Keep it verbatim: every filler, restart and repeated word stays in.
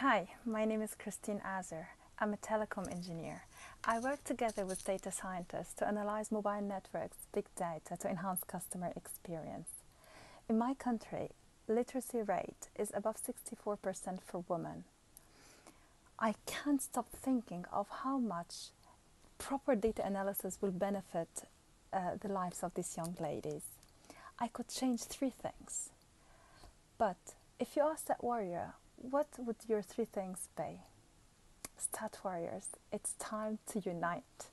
Hi, my name is Christine Azer. I'm a telecom engineer. I work together with data scientists to analyze mobile networks, big data to enhance customer experience. In my country, literacy rate is above sixty-four percent for women. I can't stop thinking of how much proper data analysis will benefit uh, the lives of these young ladies. I could change three things. But if you ask that warrior, what would your three things be? Stat warriors, it's time to unite.